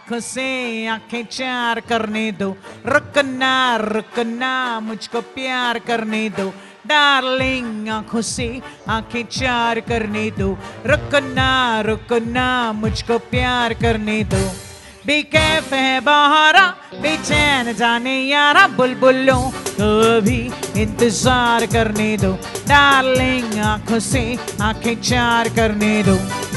आंखों से आंखें चार करने दो, रुकना रुकना मुझको प्यार करने दो, डार्लिंग आंखों से आंखें चार करने दो, रुकना रुकना मुझको प्यार करने दो। बेकैफ है बहारा बेचैन जाने यारा, बुलबुलों को भी इंतजार करने दो, डार्लिंग आंखों से आंखें चार करने दो।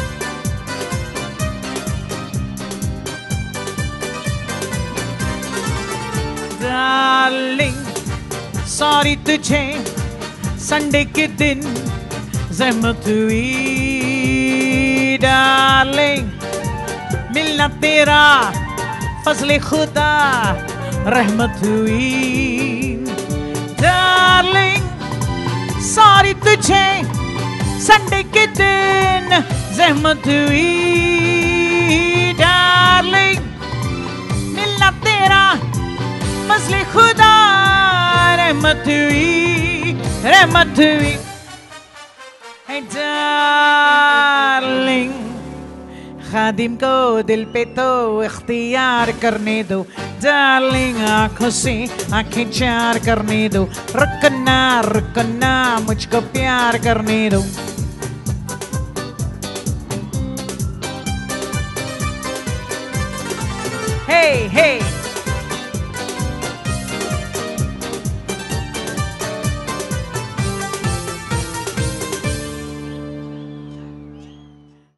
डार्लिंग सॉरी तुझे संडे के दिन ज़हमत हुई, डार्लिंग मिलना तेरा फजले खुदा रहमत हुई, डार्लिंग सॉरी तुझे संडे के दिन ज़हमत हुई, डार्लिंग मिलना तेरा फजले खुदा रहमत हुई, रहमत हुई। Hey darling खादिम को दिल पे तो इख्तियार करने दो, डार्लिंग आंखों से आंखें चार करने दो, रुकना रुकना मुझको प्यार करने दो। Hey hey